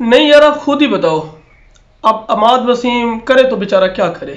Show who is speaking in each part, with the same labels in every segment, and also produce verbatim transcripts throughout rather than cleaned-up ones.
Speaker 1: नहीं यार, आप खुद ही बताओ। अब अमाद वसीम करे तो बेचारा क्या करे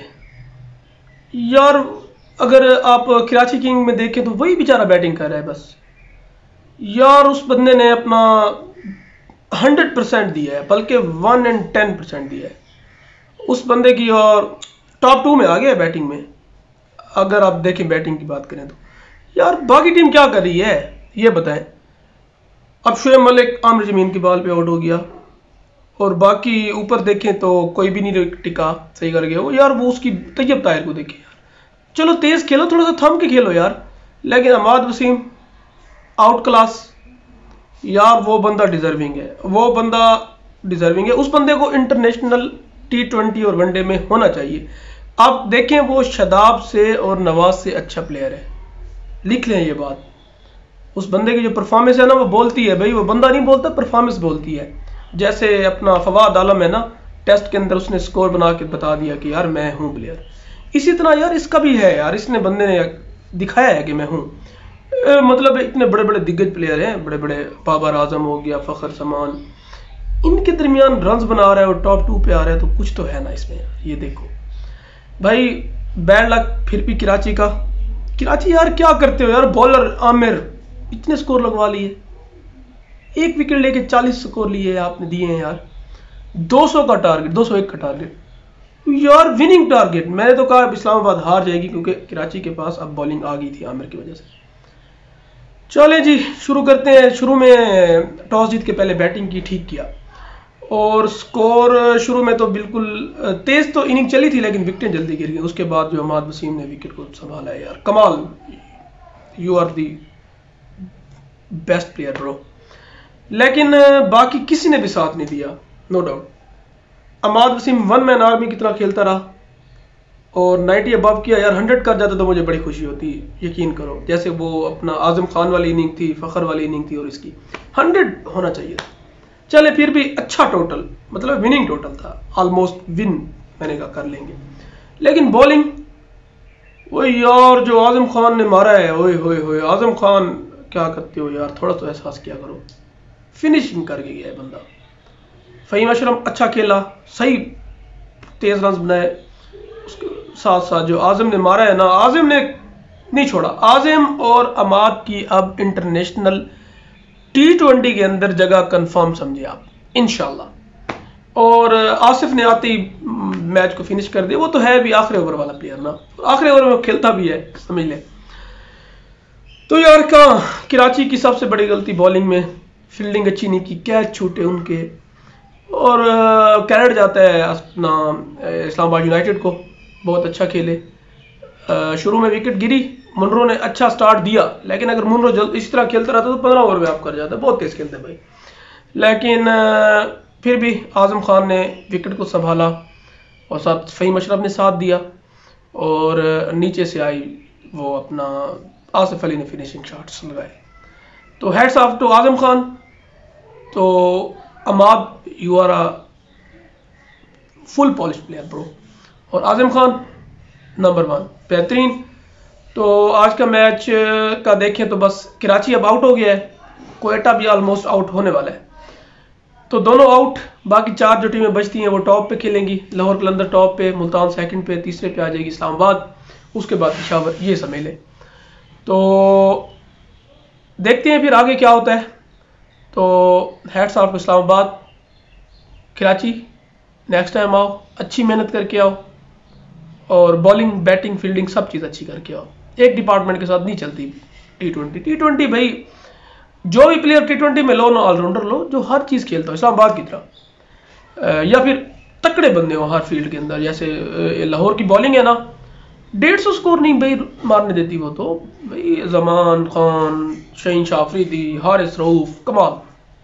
Speaker 1: यार। अगर आप कराची किंग में देखें तो वही बेचारा बैटिंग कर रहा है बस यार। उस बंदे ने अपना हंड्रेड परसेंट दिया है, बल्कि वन एंड टेन परसेंट दिया है उस बंदे की, और टॉप टू में आ गया है बैटिंग में। अगर आप देखें बैटिंग की बात करें तो यार बाकी टीम क्या कर रही है ये बताएं। अब शुएब मलिक आमिर जमीन की बॉल पे आउट हो गया, और बाकी ऊपर देखें तो कोई भी नहीं टिका, सही कर गया वो यार। वो उसकी तैयब ताहिर को देखें यार, चलो तेज खेलो, थोड़ा सा थम के खेलो यार। लेकिन अमाद वसीम आउट क्लास यार। वो बंदा डिजर्विंग है, वो बंदा डिजर्विंग है। उस बंदे को इंटरनेशनल टी ट्वेंटी और वनडे में होना चाहिए। आप देखें वो शदाब से और नवाज से अच्छा प्लेयर है, लिख लें ये बात। उस बंदे की जो परफॉर्मेंस है ना वो बोलती है भाई, वो बंदा नहीं बोलता, परफॉर्मेंस बोलती है। जैसे अपना फवाद आलम है ना, टेस्ट के अंदर उसने स्कोर बना के बता दिया कि यार मैं हूँ प्लेयर। इसी तरह यार इसका भी है यार, इसने बंदे ने दिखाया है कि मैं हूँ। मतलब इतने बड़े बड़े दिग्गज प्लेयर हैं, बड़े बड़े बाबर आजम हो गया, फखर समान, इनके दरमियान रन्स बना रहा है और टॉप टू पे आ रहा है, तो कुछ तो है ना इसमें यार। ये देखो भाई, बैड लक फिर भी कराची का। कराची यार क्या करते हो यार, बॉलर आमिर इतने स्कोर लगवा लिए, एक विकेट लेके चालीस स्कोर लिए आपने दिए हैं यार। दो सौ का टारगेट, दो सौ एक का टारगेट यार, विनिंग टारगेट। मैंने तो कहा इस्लामाबाद हार जाएगी, क्योंकि कराची के पास अब बॉलिंग आ गई थी आमिर की वजह से। चलें जी शुरू करते हैं। शुरू में टॉस जीत के पहले बैटिंग की, ठीक किया, और स्कोर शुरू में तो बिल्कुल तेज तो इनिंग चली थी, लेकिन विकेटें जल्दी गिर गई। उसके बाद जो अमाद वसीम ने विकेट को संभाला है यार, कमाल। You are the best player bro. लेकिन बाकी किसी ने भी साथ नहीं दिया, no doubt. Imad Wasim one man army की तरह खेलता रहा और नाइंटी अबव किया यार। हंड्रेड कर जाता तो मुझे बड़ी खुशी होती, यकीन करो। जैसे वो अपना आजम खान वाली इनिंग थी, फखर वाली इनिंग थी, और इसकी हंड्रेड होना चाहिए था। चले फिर भी अच्छा टोटल, मतलब विनिंग टोटल था, ऑलमोस्ट विन मैंने कहा कर लेंगे। लेकिन बॉलिंग वो यार जो आजम खान ने मारा है, ओए होए होए, आजम खान क्या करते हो यार, थोड़ा तो एहसास किया करो। फिनिशिंग करके गया है बंदा। फ़हीम अशरफ अच्छा खेला, सही तेज रन बनाए। उसके साथ साथ जो आजम ने मारा है ना, आजम ने नहीं छोड़ा। आजम और अमाद की अब इंटरनेशनल टी ट्वेंटी के अंदर जगह कंफर्म समझे आप, इंशाल्लाह। और आसिफ ने आते ही मैच को फिनिश कर दिया। वो तो है भी आखिरी ओवर वाला प्लेयर ना, आखिरी ओवर में खेलता भी है, समझ ले। तो यार कहाँ कराची की सबसे बड़ी गलती बॉलिंग में, फील्डिंग अच्छी नहीं की, कैच छूटे उनके, और कैरेट जाता है अपना इस्लामाबाद यूनाइटेड को। बहुत अच्छा खेले, शुरू में विकेट गिरी, मुनरो ने अच्छा स्टार्ट दिया, लेकिन अगर मुनरो जल्द इस तरह खेलता रहता तो पंद्रह ओवर में आप कर जाता। बहुत तेज खेलते भाई। लेकिन फिर भी आजम खान ने विकेट को संभाला, और साथ फ़हीम अशरफ ने साथ दिया, और नीचे से आई वो अपना आसिफ अली ने फिनिशिंग शॉट्स लगाए। तो heads off to Azam Khan. तो Imad you are a full polish player bro, और आजम खान नंबर वन, बेहतरीन। तो आज का मैच का देखें तो बस कराची अब आउट हो गया है, कोयटा भी ऑलमोस्ट आउट होने वाला है। तो दोनों आउट, बाकी चार जो टीमें बचती हैं वो टॉप पे खेलेंगी। लाहौर कलंदर टॉप पे, मुल्तान सेकंड पे, तीसरे पे आ जाएगी इस्लामाबाद, उसके बाद पेशावर, ये समेले। तो देखते हैं फिर आगे क्या होता है। तो heads off Islamabad, Karachi next time आओ, अच्छी मेहनत करके आओ, और बॉलिंग बैटिंग फील्डिंग सब चीज़ अच्छी करके आओ। एक डिपार्टमेंट के साथ नहीं चलती टी ट्वेंटी। टी ट्वेंटी भाई जो भी प्लेयर टी ट्वेंटी में लो ना, ऑलराउंडर लो जो हर चीज़ खेलता हो इस्लामाबाद की तरह, या फिर तकड़े बंदे हो हर फील्ड के अंदर। जैसे लाहौर की बॉलिंग है ना, डेढ़ सौ स्कोर नहीं भाई मारने देती वो तो भाई। जमान खान, शहीन शाफरीदी, हारिस रऊफ, कमाल।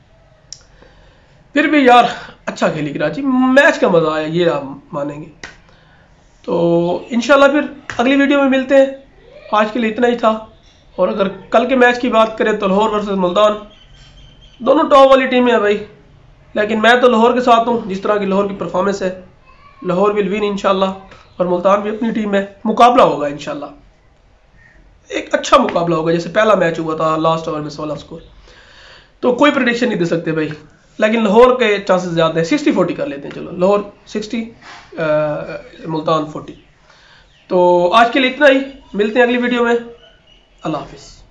Speaker 1: फिर भी यार अच्छा खेली कराची, मैच का मजा आया, ये आप मानेंगे। तो इंशाल्लाह फिर अगली वीडियो में मिलते हैं। आज के लिए इतना ही था। और अगर कल के मैच की बात करें तो लाहौर वर्सेस मुल्तान, दोनों टॉप वाली टीमें हैं भाई, लेकिन मैं तो लाहौर के साथ हूँ। जिस तरह की लाहौर की परफॉर्मेंस है, लाहौर विल विन इंशाल्लाह, और मुल्तान भी अपनी टीम है। मुकाबला होगा इंशाल्लाह, एक अच्छा मुकाबला होगा, जैसे पहला मैच हुआ था लास्ट ओवर में सोलह स्कोर। तो कोई प्रेडिक्शन नहीं दे सकते भाई, लेकिन लाहौर के चांसेस ज़्यादा हैं। सिक्सटी फोर्टी कर लेते हैं, चलो लाहौर सिक्सटी, मुल्तान फोर्टी। तो आज के लिए इतना ही, मिलते हैं अगली वीडियो में। अल्लाह हाफिज़।